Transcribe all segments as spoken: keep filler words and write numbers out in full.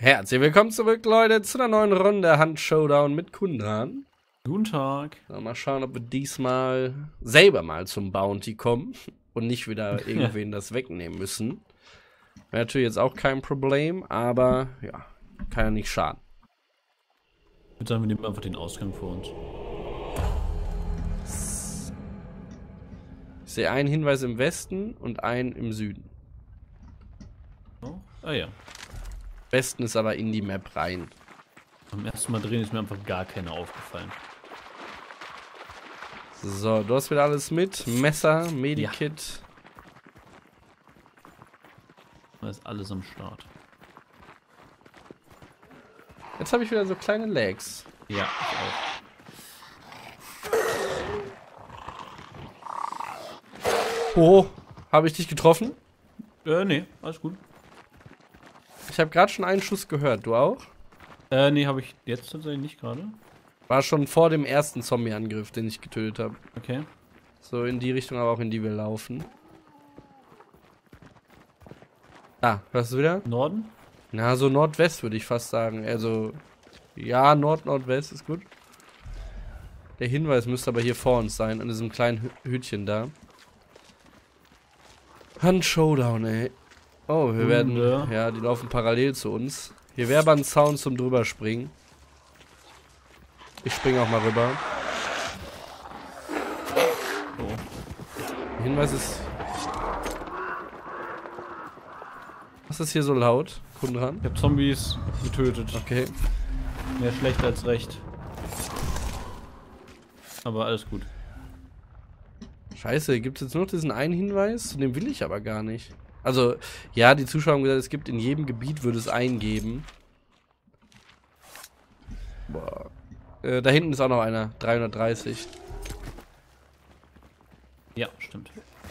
Herzlich willkommen zurück, Leute, zu einer neuen Runde Hunt Showdown mit Kundran. Guten Tag. So, mal schauen, ob wir diesmal selber mal zum Bounty kommen und nicht wieder irgendwen das wegnehmen müssen. Wäre natürlich jetzt auch kein Problem, aber ja, kann ja nicht schaden. Ich würde sagen, wir nehmen einfach den Ausgang vor uns. Ich sehe einen Hinweis im Westen und einen im Süden. Oh. Ah ja. Westen ist aber in die Map rein. Beim ersten Mal drehen ist mir einfach gar keiner aufgefallen. So, du hast wieder alles mit. Messer, Medikit. Da ist alles am Start. Jetzt habe ich wieder so kleine Lags. Ja, ich auch. Oh, habe ich dich getroffen? Äh, nee, alles gut. Ich habe gerade schon einen Schuss gehört. Du auch? Äh, nee, habe ich jetzt tatsächlich nicht gerade. War schon vor dem ersten Zombie-Angriff, den ich getötet habe. Okay. So in die Richtung, aber auch in die wir laufen. Ah, hörst du wieder? Norden? Na, so Nordwest würde ich fast sagen. Also, ja, Nord-Nordwest ist gut. Der Hinweis müsste aber hier vor uns sein, an diesem kleinen Hü Hütchen da. Hunt Showdown, ey. Oh, wir werden, ja. ja, die laufen parallel zu uns. Hier wäre aber ein Sound zum drüberspringen. Ich springe auch mal rüber. Oh. Der Hinweis ist... Was ist hier so laut, Kundran? Ich habe Zombies getötet. Okay. Mehr schlecht als recht. Aber alles gut. Scheiße, gibt es jetzt nur noch diesen einen Hinweis? Den will ich aber gar nicht. Also, ja, die Zuschauer haben gesagt, es gibt in jedem Gebiet, würde es einen geben. Boah. Äh, da hinten ist auch noch einer. dreihundertdreißig. Ja, stimmt.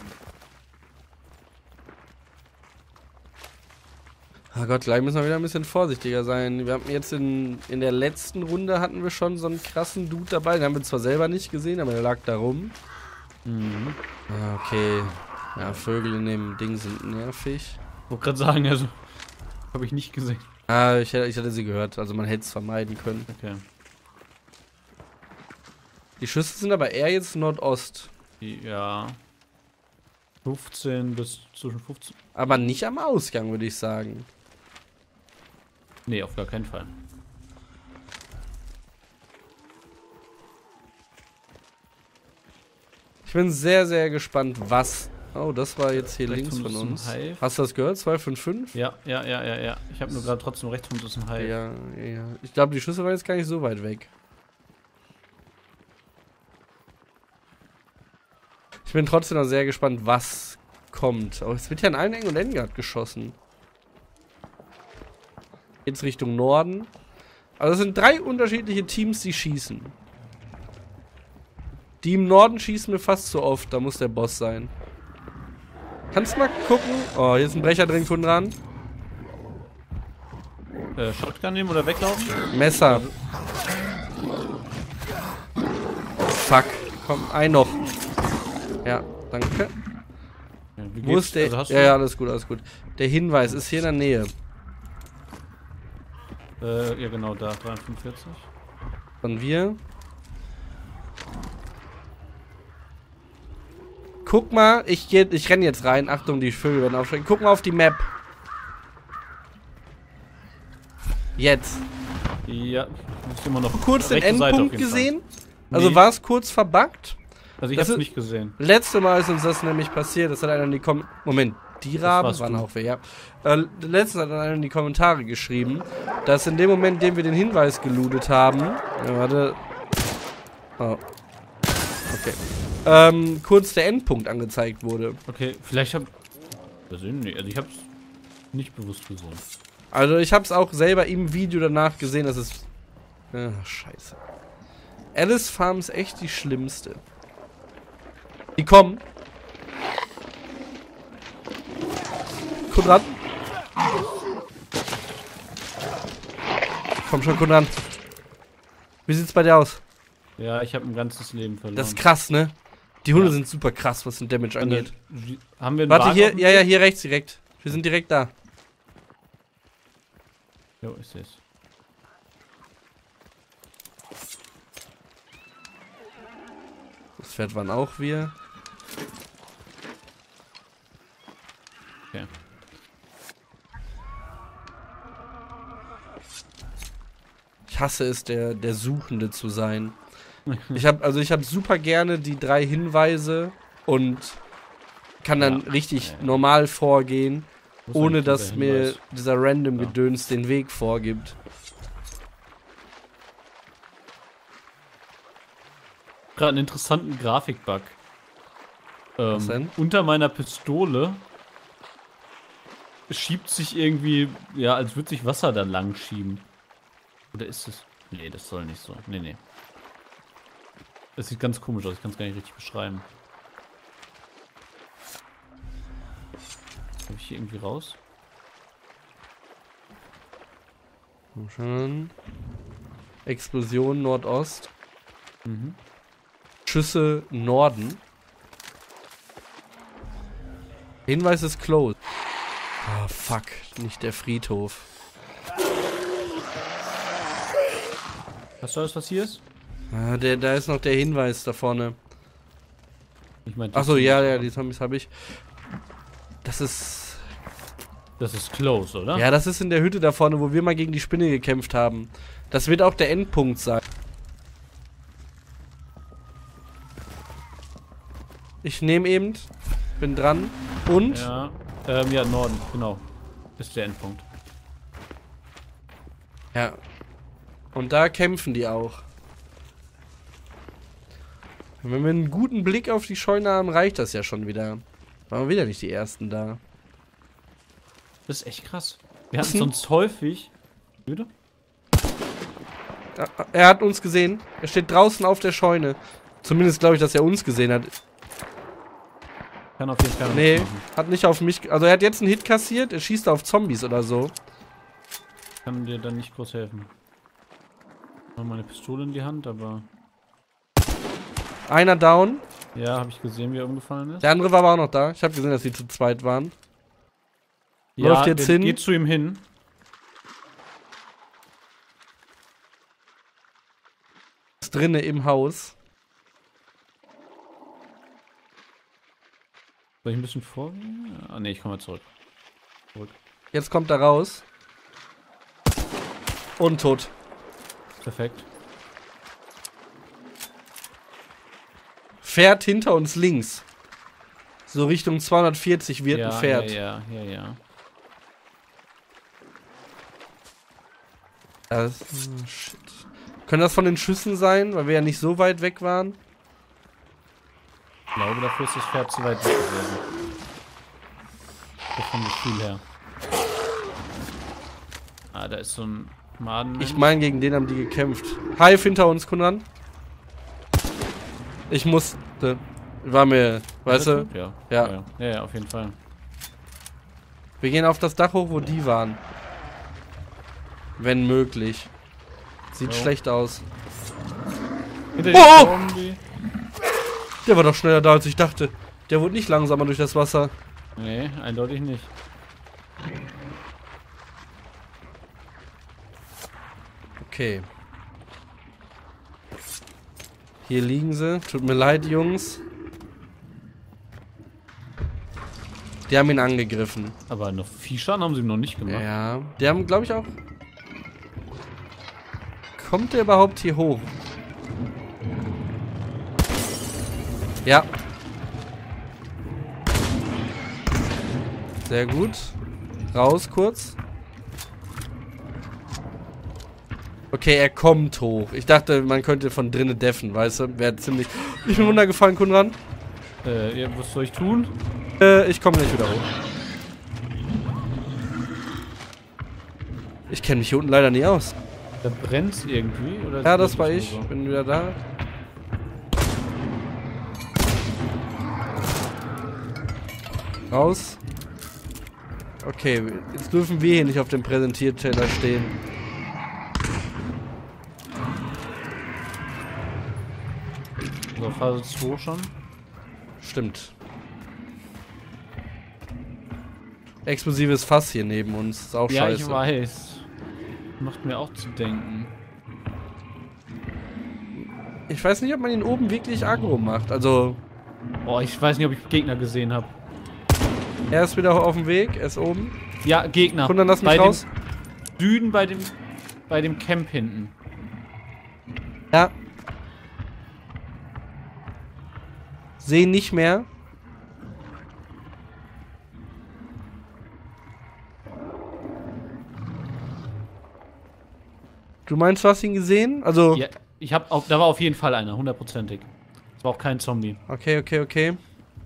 Oh Gott, gleich müssen wir wieder ein bisschen vorsichtiger sein. Wir hatten jetzt in, in der letzten Runde hatten wir schon so einen krassen Dude dabei. Den haben wir zwar selber nicht gesehen, aber der lag da rum. Mhm. Ah, okay. Ja, Vögel in dem Ding sind nervig. Ich wollte gerade sagen, also, habe ich nicht gesehen. Ah, ich, ich hatte sie gehört. Also man hätte es vermeiden können. Okay. Die Schüsse sind aber eher jetzt Nordost. Ja. fünfzehn bis zwischen fünfzehn. Aber nicht am Ausgang, würde ich sagen. Nee, auf gar keinen Fall. Ich bin sehr, sehr gespannt, was... Oh, das war jetzt hier Rechts links von von uns uns. ein Hive. Hast du das gehört? zwei fünf fünf? Ja, ja, ja, ja, ja. Ich habe nur gerade trotzdem rechts von uns ein Hive. Ja, ja. Ich glaube, die Schüsse waren jetzt gar nicht so weit weg. Ich bin trotzdem noch sehr gespannt, was kommt. Aber es wird ja in allen Ecken und Enden gerade geschossen. Jetzt Richtung Norden. Also es sind drei unterschiedliche Teams, die schießen. Die im Norden schießen mir fast zu oft. Da muss der Boss sein. Kannst du mal gucken? Oh, hier ist ein Brecher drin, Kundran. Äh, Shotgun nehmen oder weglaufen? Messer. Fuck. Komm, ein noch. Ja, danke. Ja, wie Wo geht's? ist der? Also hast ja, du- ja, alles gut, alles gut. Der Hinweis ist hier in der Nähe. Äh, ja genau, da, dreihundertfünfundvierzig. Von wir. Guck mal, ich geh, ich renne jetzt rein. Achtung, die Vögel werden aufsteigen. Guck mal auf die Map. Jetzt. Ja, ich muss immer noch Kurz den rechte Seite auf Endpunkt jeden Fall. gesehen. Also Nee. war es kurz verbuggt. Also ich Das hab's ist- nicht gesehen. Letzte Mal ist uns das nämlich passiert. Das hat einer in die Kom Moment, die Raben warst waren du. auch wer, ja. Äh, letztens hat einer in die Kommentare geschrieben, dass in dem Moment, in dem wir den Hinweis gelootet haben. Ja, warte. Oh. Okay. Ähm, kurz der Endpunkt angezeigt wurde. Okay, vielleicht hab... Nee, also ich hab's nicht bewusst gesehen. Also ich habe es auch selber im Video danach gesehen, dass es... Ach, scheiße. Alice Farm ist echt die schlimmste. Die kommen. Kundran. Komm schon, Kundran. Wie sieht's bei dir aus? Ja, ich habe ein ganzes Leben verloren. Das ist krass, ne? Die Hunde Ja. sind super krass, was den Damage Und dann- angeht. Haben wir einen Warte, Wagen hier, auf dem ja, ja, Weg? hier rechts direkt. Wir sind direkt da. Jo, ich seh's. Das Pferd waren auch wir. Okay. Ich hasse es, der, der Suchende zu sein. Ich habe also ich habe super gerne die drei Hinweise und kann dann Ja. richtig Ja, ja. normal vorgehen, Wo ist ohne eigentlich dass dieser mir Hinweis? dieser random Ja. Gedöns den Weg vorgibt. Gerade einen interessanten Grafikbug. Ähm, Was denn? Unter meiner Pistole schiebt sich irgendwie, ja, als würde sich Wasser da lang schieben. Oder ist es? Nee, das soll nicht so. Nee, nee. Das sieht ganz komisch aus, ich kann es gar nicht richtig beschreiben. Habe ich hier irgendwie raus? Mal schauen. Explosion Nordost. Mhm. Schüsse Norden. Hinweis ist closed. Ah, fuck. Nicht der Friedhof. Hast du alles, was hier ist? Ah, der, da ist noch der Hinweis da vorne. Ich meine, Achso, ja, ja, die Zombies habe ich. Das ist... das ist close, oder? Ja, das ist in der Hütte da vorne, wo wir mal gegen die Spinne gekämpft haben. Das wird auch der Endpunkt sein. Ich nehme eben. Bin dran. Und? Ja, ähm, ja, Norden, genau. Ist der Endpunkt. Ja. Und da kämpfen die auch. Und wenn wir einen guten Blick auf die Scheune haben, reicht das ja schon wieder. Waren wir wieder nicht die Ersten da. Das ist echt krass. Wir Was hatten denn? sonst häufig... Bitte? Ja, er hat uns gesehen. Er steht draußen auf der Scheune. Zumindest glaube ich, dass er uns gesehen hat. Kann auf jeden Fall nichts Nee, machen. hat nicht auf mich... Also er hat jetzt einen Hit kassiert. Er schießt auf Zombies oder so. Kann dir dann nicht groß helfen. Ich habe meine Pistole in die Hand, aber... Einer down. Ja, habe ich gesehen, wie er umgefallen ist. Der andere war aber auch noch da. Ich habe gesehen, dass die zu zweit waren. Ja, läuft jetzt der hin. geht zu ihm hin. Ist drinne im Haus. Soll ich ein bisschen vorgehen? Ah, ne, ich komme mal zurück. Zurück. Jetzt kommt er raus. Und tot. Perfekt. Fährt hinter uns links. So Richtung zweihundertvierzig wird ja, ein Pferd. Ja, ja, ja, ja. Das, oh, shit. Können das von den Schüssen sein, weil wir ja nicht so weit weg waren? Ich glaube, dafür ist das Pferd zu weit weg gewesen. So vom Gefühl her. Ah, da ist so ein Maden. Ich meine, gegen den haben die gekämpft. Hive hinter uns, Kunran. Ich musste. War mir, weißt du? Ja. Ja. Ja. ja, ja, auf jeden Fall. Wir gehen auf das Dach hoch, wo die waren. Wenn möglich. Sieht Jo. schlecht aus. Hinter Oh! dem Zombie. Der war doch schneller da, als ich dachte. Der wurde nicht langsamer durch das Wasser. Nee, eindeutig nicht. Okay. Hier liegen sie. Tut mir leid, Jungs. Die haben ihn angegriffen. Aber noch viel Schaden haben sie ihm noch nicht gemacht. Ja. Die haben, glaube ich, auch... Kommt der überhaupt hier hoch? Ja. Sehr gut. Raus kurz. Okay, er kommt hoch. Ich dachte, man könnte von drinnen deffen, weißt du? Wäre ziemlich... Ich bin runtergefallen, Kunran. Äh, ja, was soll ich tun? Äh, ich komme nicht wieder hoch. Ich kenne mich hier unten leider nie aus. Da brennt's irgendwie, oder? Ja, ist das war wirklich ich. nur so? Bin wieder da. Raus. Okay, jetzt dürfen wir hier nicht auf dem Präsentierteller stehen. So, Phase zwei schon. Stimmt. Explosives Fass hier neben uns. Ist auch Ja, scheiße. ich weiß. Macht mir auch zu denken. Ich weiß nicht, ob man ihn oben wirklich aggro macht. Also. Oh, ich weiß nicht, ob ich Gegner gesehen habe. Er ist wieder auf dem Weg, er ist oben. Ja, Gegner. Und dann lass mich bei raus. Dem Süden bei dem, bei dem Camp hinten. Ja. Sehen nicht mehr. Du meinst, du hast ihn gesehen? Also. Ja, ich hab auf, da war auf jeden Fall einer, hundertprozentig. Das war auch kein Zombie. Okay, okay, okay.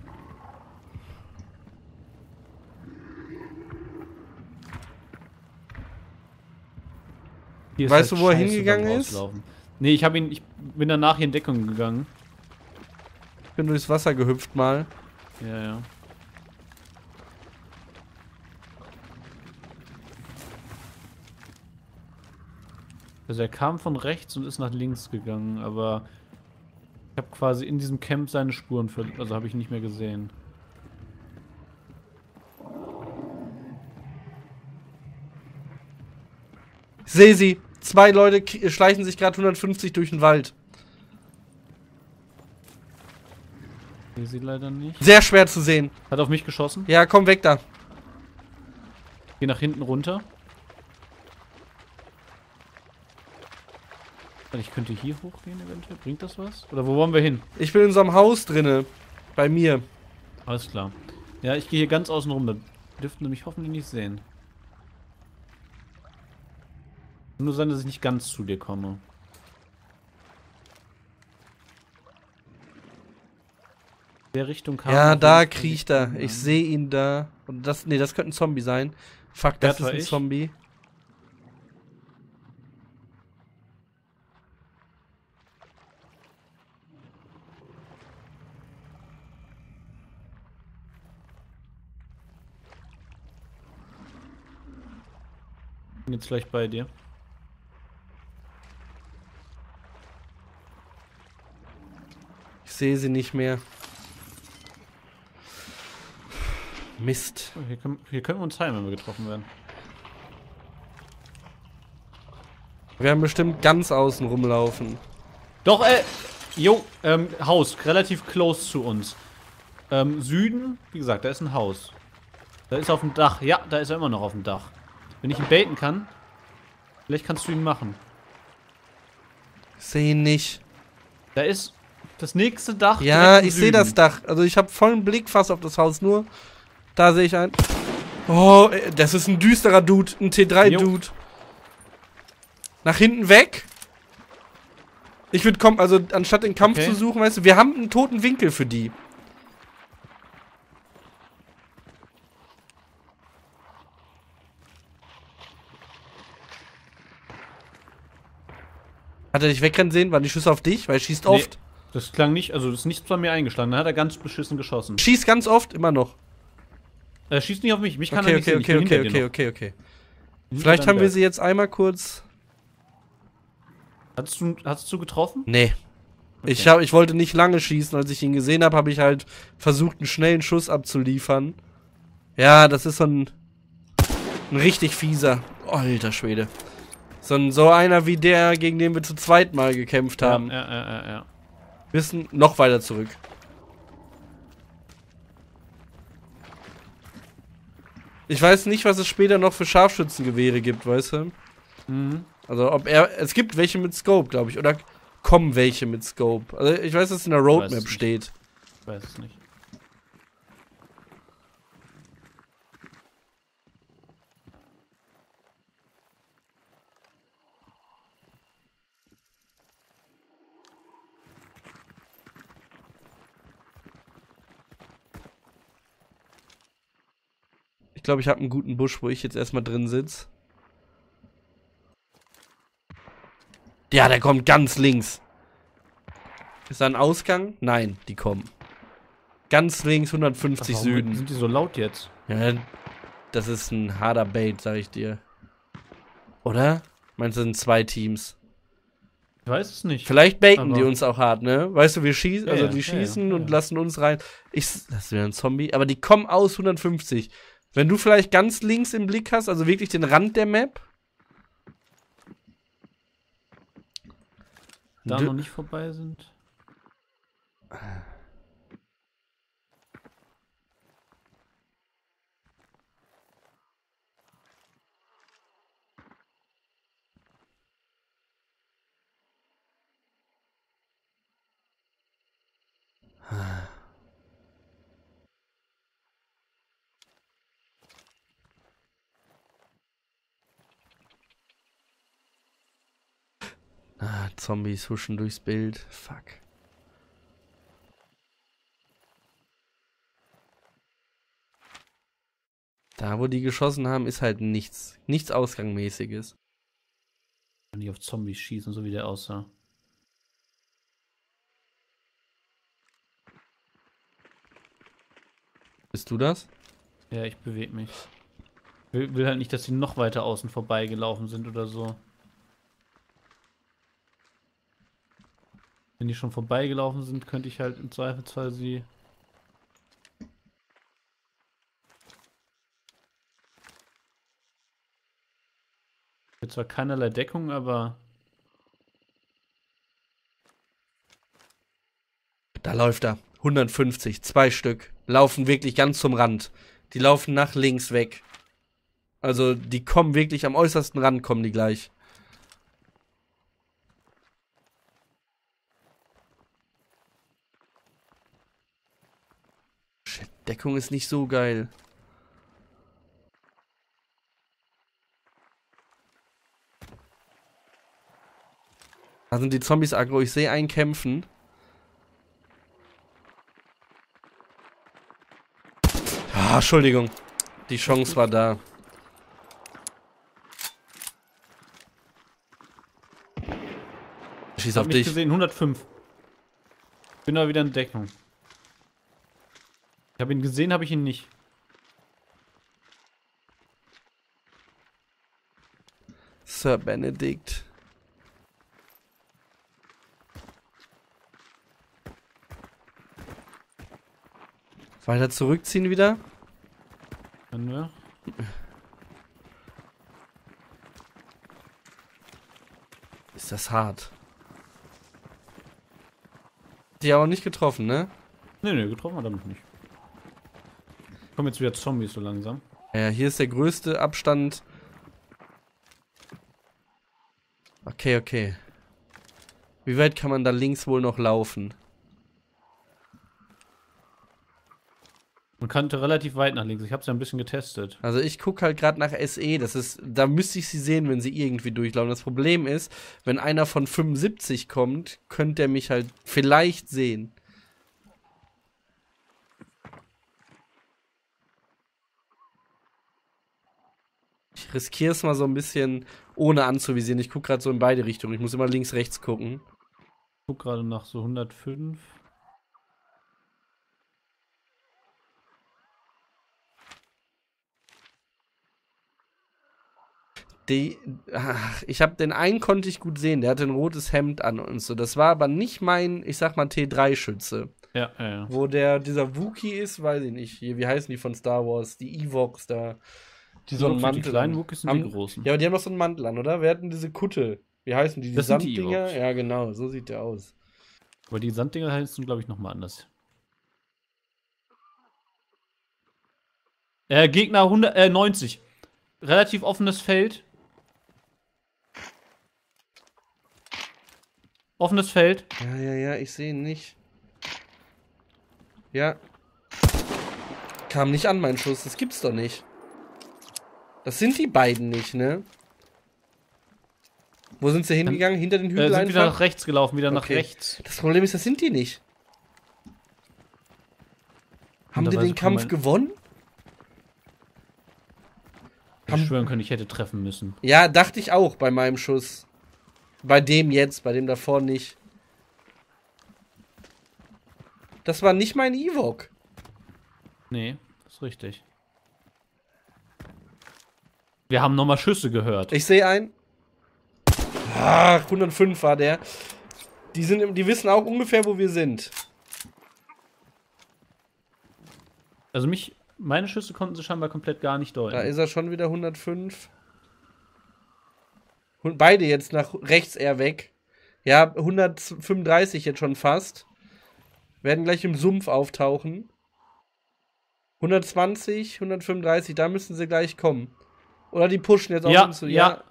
Hier Weißt halt du, wo er scheiße hingegangen beim ist? Rauslaufen. Nee, ich habe ihn, ich bin danach hier in Deckung gegangen. Ich bin durchs Wasser gehüpft mal. Ja, ja. Also er kam von rechts und ist nach links gegangen, aber ich habe quasi in diesem Camp seine Spuren verloren, also habe ich nicht mehr gesehen. Ich sehe sie. Zwei Leute k- schleichen sich gerade hundertfünfzig durch den Wald. Ich sehe sie leider nicht. Sehr schwer zu sehen. Hat auf mich geschossen. Ja, komm weg da. Geh nach hinten runter. Ich könnte hier hochgehen eventuell. Bringt das was? Oder wo wollen wir hin? Ich bin in so einem Haus drinne. Bei mir. Alles klar. Ja, ich gehe hier ganz außen rum. Da dürften sie mich hoffentlich nicht sehen. Nur sein, dass ich nicht ganz zu dir komme. Der Richtung kam. Ja, auf da jeden Fall kriecht er. Richtung, Ich ja. sehe ihn da. Und das, nee, das könnte ein Zombie sein. Fuck, das Das ist war ein ich. Zombie. Bin jetzt gleich bei dir. Ich sehe sie nicht mehr. Mist. Oh, hier, können, hier können wir uns heilen, wenn wir getroffen werden. Wir werden bestimmt ganz außen rumlaufen. Doch, äh, jo, ähm, Haus, relativ close zu uns. Ähm, Süden, wie gesagt, da ist ein Haus. Da ist auf dem Dach, ja, da ist er immer noch auf dem Dach. Wenn ich ihn baiten kann, vielleicht kannst du ihn machen. Ich sehe ihn nicht. Da ist das nächste Dach. Ja, direkt im ich sehe Süden. das Dach. Also ich habe vollen Blick fast auf das Haus. Nur da sehe ich ein. Oh, äh, das ist ein düsterer Dude. Ein T drei Dude. Nach hinten weg. Ich würde kommen, also anstatt den Kampf Okay. zu suchen, weißt du, wir haben einen toten Winkel für die. Hat er dich wegrennen sehen? Waren die Schüsse auf dich? Weil er schießt Nee, oft. das klang nicht, also das ist nichts bei mir eingeschlagen. Da hat er ganz beschissen geschossen. Schießt ganz oft, immer noch. Er schießt nicht auf mich, mich kann Okay, er nicht okay, sehen. Ich okay, bin okay, hinter dir okay, noch. okay, okay. Hinter Vielleicht deinem haben wir Berg. sie jetzt einmal kurz. Hattest du, hattest du getroffen? Nee. Okay. Ich, hab, ich wollte nicht lange schießen. Als ich ihn gesehen habe, habe ich halt versucht, einen schnellen Schuss abzuliefern. Ja, das ist so ein, ein richtig fieser. Alter Schwede. So, ein, so einer wie der, gegen den wir zu zweit mal gekämpft Ja, haben. ja, ja, ja, ja. Wissen, noch weiter zurück. Ich weiß nicht, was es später noch für Scharfschützengewehre gibt, weißt du? Mhm. Also, ob er. Es gibt welche mit Scope, glaube ich. Oder kommen welche mit Scope. Also, ich weiß, dass es in der Weiß es Roadmap nicht. steht. Ich weiß es nicht. Ich glaube, ich habe einen guten Busch, wo ich jetzt erstmal drin sitze. Ja, der kommt ganz links. Ist da ein Ausgang? Nein, die kommen. Ganz links, hundertfünfzig Warum Süden. sind die so laut jetzt? Ja, das ist ein harter Bait, sag ich dir. Oder? Meinst du, das sind zwei Teams? Ich weiß es nicht. Vielleicht baiten die Aber- uns auch hart, ne? Weißt du, wir schießen, Ja, also ja, die ja, schießen ja, und ja. lassen uns rein. Ich, das ist wieder ein Zombie, aber die kommen aus hundertfünfzig. Wenn du vielleicht ganz links im Blick hast, also wirklich den Rand der Map. da D noch nicht vorbei sind. Ah, Zombies huschen durchs Bild. Fuck. Da, wo die geschossen haben, ist halt nichts. Nichts Ausgangmäßiges. Wenn die auf Zombies schießen, so wie der aussah. Bist du das? Ja, ich bewege mich. Will, will halt nicht, dass die noch weiter außen vorbeigelaufen sind oder so. Wenn die schon vorbeigelaufen sind, könnte ich halt im Zweifelsfall sie... Jetzt zwar keinerlei Deckung, aber... Da läuft er. hundertfünfzig, zwei Stück. Laufen wirklich ganz zum Rand. Die laufen nach links weg. Also, die kommen wirklich am äußersten Rand, kommen die gleich. Shit, Deckung ist nicht so geil. Da sind die Zombies aggro. Ich sehe einen kämpfen. Ah, Entschuldigung. Die Chance war da. Schieß Hab auf nicht dich. gesehen, hundertfünf. Bin da wieder in Deckung. Ich habe ihn gesehen, habe ich ihn nicht. Sir Benedict. Weiter zurückziehen wieder. Können wir? Ist das hart. Die haben auch nicht getroffen, ne? Ne, ne, getroffen hat er mich nicht. Kommen jetzt wieder Zombies so langsam. Ja, hier ist der größte Abstand. Okay, okay. Wie weit kann man da links wohl noch laufen? Man kannte relativ weit nach links. Ich habe es ja ein bisschen getestet. Also ich gucke halt gerade nach S E, das ist, da müsste ich sie sehen, wenn sie irgendwie durchlaufen. Das Problem ist, wenn einer von fünfundsiebzig kommt, könnte er mich halt vielleicht sehen. Ich riskiere es mal so ein bisschen, ohne anzuvisieren. Ich gucke gerade so in beide Richtungen. Ich muss immer links, rechts gucken. Ich guck gerade nach so hundertfünf. Die, ach, ich habe den einen konnte ich gut sehen, der hatte ein rotes Hemd an und so. Das war aber nicht mein, ich sag mal, T drei Schütze. Ja, ja, ja. Wo der, dieser Wookie ist, weiß ich nicht. Hier, wie heißen die von Star Wars? Die Ewoks da. Die so einen Mantel Die kleinen an. Wookies sind haben, die großen. Ja, aber die haben doch so einen Mantel an, oder? Wir hatten diese Kutte. Wie heißen die? Die Das sind die Sanddinger? Ewoks. Ja, genau, so sieht der aus. Aber die Sanddinger heißen, glaube ich, nochmal anders. Äh, Gegner hundert, äh, neunzig. Relativ offenes Feld. Offenes Feld. Ja, ja, ja, ich sehe ihn nicht. Ja. Kam nicht an, mein Schuss. Das gibt's doch nicht. Das sind die beiden nicht, ne? Wo sind sie hingegangen? Hinter den Hügel Äh, sind einfach? wieder nach rechts gelaufen, wieder nach Okay. rechts. Das Problem ist, das sind die nicht. Haben die den Kampf mein- gewonnen? Ich Haben- schwören können, ich hätte treffen müssen. Ja, dachte ich auch bei meinem Schuss. Bei dem jetzt, bei dem davor nicht. Das war nicht mein Ewok. Nee, das ist richtig. Wir haben nochmal Schüsse gehört. Ich sehe einen. Ach, hundertfünf war der. Die, sind, im- die wissen auch ungefähr, wo wir sind. Also mich, meine Schüsse konnten sie scheinbar komplett gar nicht deuten. Da ist er schon wieder hundertfünf. Und beide jetzt nach rechts eher weg. Ja, hundertfünfunddreißig jetzt schon fast. Werden gleich im Sumpf auftauchen. hundertzwanzig, hundertfünfunddreißig, da müssen sie gleich kommen. Oder die pushen jetzt auch Ja, hinzu. ja. Ja.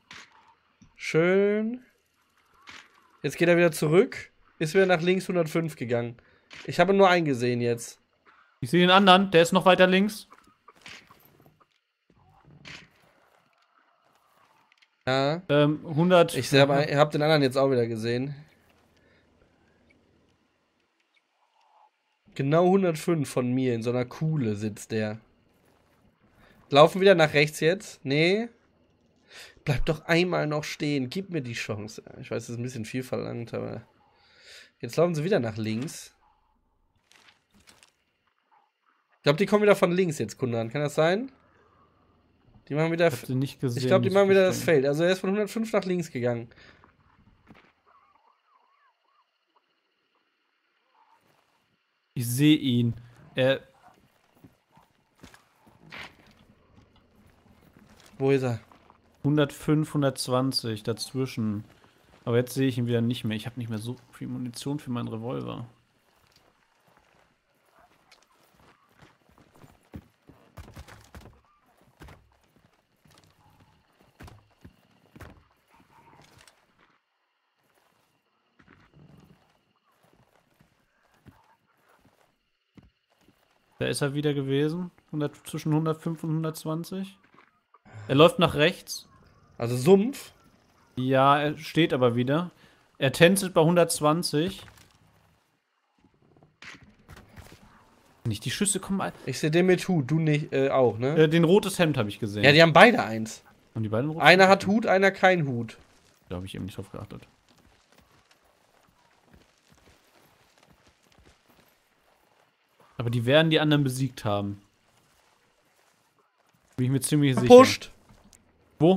Schön. Jetzt geht er wieder zurück. Ist wieder nach links hundertfünf gegangen. Ich habe nur einen gesehen jetzt. Ich sehe den anderen, der ist noch weiter links. Ja. Ähm, hundert. Ich habe hab den anderen jetzt auch wieder gesehen. Genau hundertfünf von mir, in so einer Kuhle sitzt der. Laufen wieder nach rechts jetzt? Nee. Bleib doch einmal noch stehen, gib mir die Chance. Ich weiß, das ist ein bisschen viel verlangt, aber... Jetzt laufen sie wieder nach links. Ich glaube, die kommen wieder von links jetzt, Kundan. Kann das sein? Die machen wieder... Ich hab sie nicht gesehen, ich glaube, die muss machen wieder gestehen. das Feld. Also er ist von hundertfünf nach links gegangen. Ich sehe ihn. Er... Wo ist er? hundertfünf, hundertzwanzig dazwischen. Aber jetzt sehe ich ihn wieder nicht mehr. Ich habe nicht mehr so viel Munition für meinen Revolver. Da ist er wieder gewesen. hundert, zwischen hundertfünf und hundertzwanzig. Er läuft nach rechts. Also Sumpf. Ja, er steht aber wieder. Er tänzelt bei hundertzwanzig. Nicht, die Schüsse kommen... all- Ich sehe den mit Hut, du nicht, äh, auch, ne? Äh, den rotes Hemd habe ich gesehen. Ja, die haben beide eins. Haben die beiden rotes Einer Hemd? hat Hut, einer kein Hut. Da habe ich eben nicht drauf geachtet. Aber die werden die anderen besiegt haben. Bin ich mir ziemlich sicher. Pusht. Wo?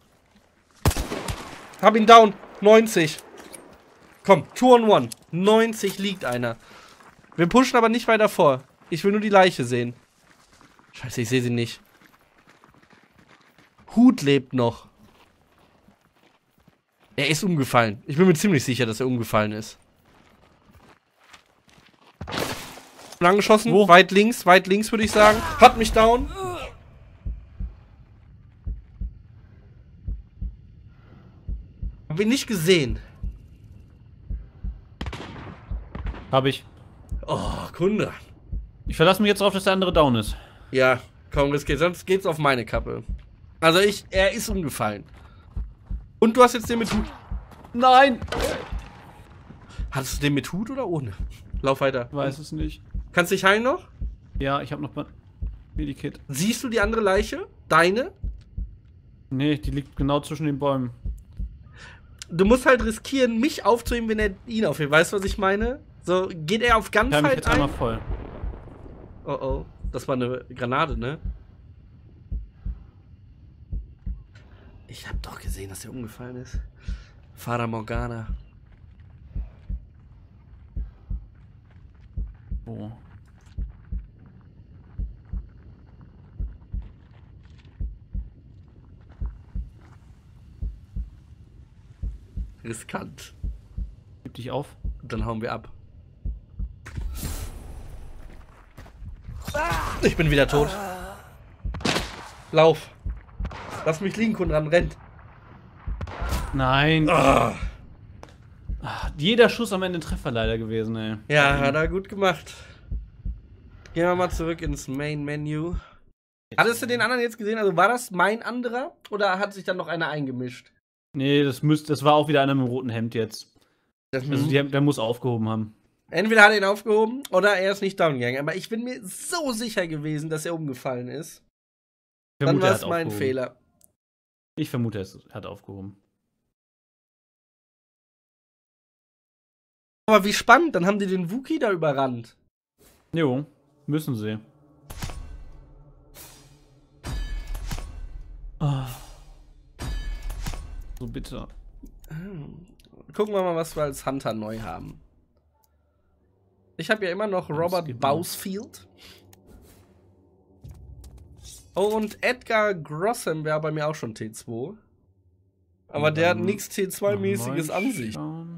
Hab ihn down. neunzig. Komm, two on one. neunzig liegt einer. Wir pushen aber nicht weiter vor. Ich will nur die Leiche sehen. Scheiße, ich sehe sie nicht. Hut lebt noch. Er ist umgefallen. Ich bin mir ziemlich sicher, dass er umgefallen ist. Lang geschossen. Wo? Weit links, weit links würde ich sagen. Hat mich down. Hab ihn nicht gesehen. Habe ich. Oh, Kunde. Ich verlasse mich jetzt darauf, dass der andere down ist. Ja, komm, das geht. Sonst geht's auf meine Kappe. Also ich, er ist umgefallen. Und du hast jetzt den mit Hut. Nein! Hattest du den mit Hut oder ohne? Lauf weiter. Weiß es nicht. Kannst du dich heilen noch? Ja, ich habe noch mal Medikit. Siehst du die andere Leiche? Deine? Nee, die liegt genau zwischen den Bäumen. Du musst halt riskieren, mich aufzuheben, wenn er ihn aufhebt. Weißt du, was ich meine? So, geht er auf Ich habe mich Gunfight jetzt ein? einmal voll. Oh oh, das war eine Granate, ne? Ich hab doch gesehen, dass er umgefallen ist. Fata Morgana. Wo? Riskant. Gib dich auf. Und dann hauen wir ab. Ich bin wieder tot. Lauf. Lass mich liegen, Kundran, rennt. Nein. Ah. Ach, jeder Schuss am Ende ein Treffer leider gewesen, ey. Ja, hat er gut gemacht. Gehen wir mal zurück ins Main Menu. Hattest du den anderen jetzt gesehen? Also war das mein anderer oder hat sich dann noch einer eingemischt? Nee, das, müsst, das war auch wieder einer mit dem roten Hemd jetzt. Das Also die, der muss aufgehoben haben. Entweder hat er ihn aufgehoben oder er ist nicht down gegangen. Aber ich bin mir so sicher gewesen, dass er umgefallen ist. Ich Dann vermute, war er es hat mein aufgehoben. Fehler. Ich vermute, er hat aufgehoben. Aber wie spannend, dann haben die den Wookie da überrannt. Jo, müssen sie. Ah. So bitter. Gucken wir mal, was wir als Hunter neu haben. Ich habe ja immer noch Das Robert geht Bousfield. Oh, und Edgar Grossam wäre bei mir auch schon T zwei. Aber der hat Ähm, nichts T zwei-mäßiges an sich. Schauen.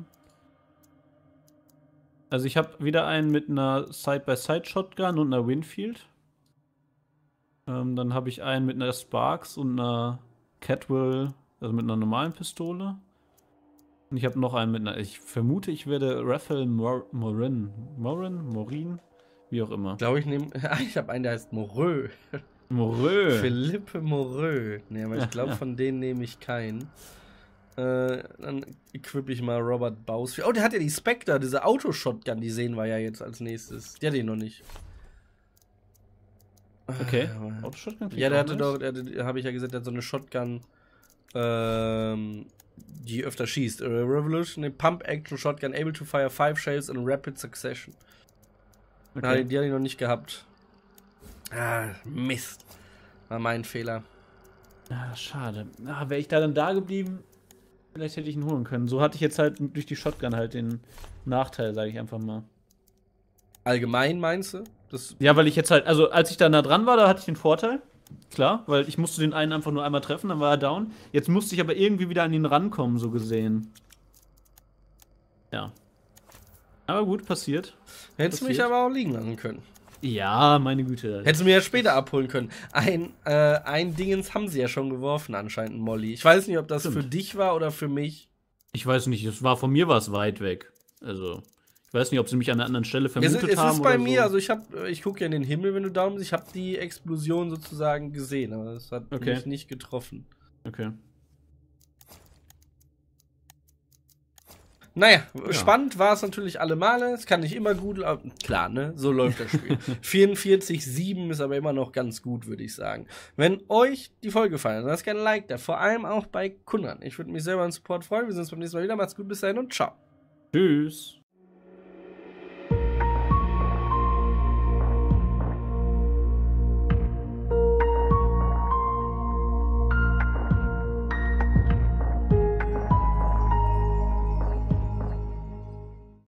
Also ich habe wieder einen mit einer Side-by-Side-Shotgun und einer Winfield. Ähm, dann habe ich einen mit einer Sparks und einer Catwell, also mit einer normalen Pistole. Und ich habe noch einen mit einer, ich vermute, ich werde Raphael Mor Morin, Morin, Morin, wie auch immer. Ich glaube, ich nehme, ich habe einen, der heißt Moreux. Moreux. Philippe Moreux. Nee, aber ich glaube, Ja. von denen nehme ich keinen. Äh, dann equip ich mal Robert Baus. Oh, der hat ja die Spectre, diese Autoshotgun, die sehen wir ja jetzt als nächstes. Die hat ihn noch nicht. Okay. Ah, Autoshotgun klingt ja, der auch hatte nice. doch, der, habe ich ja gesagt, der hat so eine Shotgun, ähm, die öfter schießt. Äh, Revolution, eine Pump-Action Shotgun, able to fire five shells in rapid succession. Okay. Die, die hatte ich noch nicht gehabt. Ah, Mist. War mein Fehler. Ah, schade. Ah, wäre ich da dann da geblieben, vielleicht hätte ich ihn holen können. So hatte ich jetzt halt durch die Shotgun halt den Nachteil, sage ich einfach mal. Allgemein meinst du? Das Ja, weil ich jetzt halt, also als ich da nah dran war, da hatte ich den Vorteil. Klar, weil ich musste den einen einfach nur einmal treffen, dann war er down. Jetzt musste ich aber irgendwie wieder an ihn rankommen, so gesehen. Ja. Aber gut, passiert. hättest du mich passiert. aber auch liegen lassen können. Ja, meine Güte. Hättest du mir ja später abholen können. Ein, äh, ein Dingens haben sie ja schon geworfen anscheinend, Molly. Ich weiß nicht, ob das Stimmt. für dich war oder für mich. Ich weiß nicht, es war von mir was weit weg. Also, ich weiß nicht, ob sie mich an einer anderen Stelle Es, vermutet ist- es haben ist bei oder mir, so. also ich hab, ich gucke ja in den Himmel, wenn du da bist. Ich habe die Explosion sozusagen gesehen, aber es hat Okay. mich nicht getroffen. Okay. Naja, Ja. spannend war es natürlich alle Male. Es kann nicht immer gut, aber klar, ne? So läuft das Spiel. vierundvierzig sieben ist aber immer noch ganz gut, würde ich sagen. Wenn euch die Folge gefallen hat, lasst gerne ein Like da. Vor allem auch bei Kundern. Ich würde mich selber an Support freuen. Wir sehen uns beim nächsten Mal wieder. Macht's gut, bis dahin und ciao. Tschüss.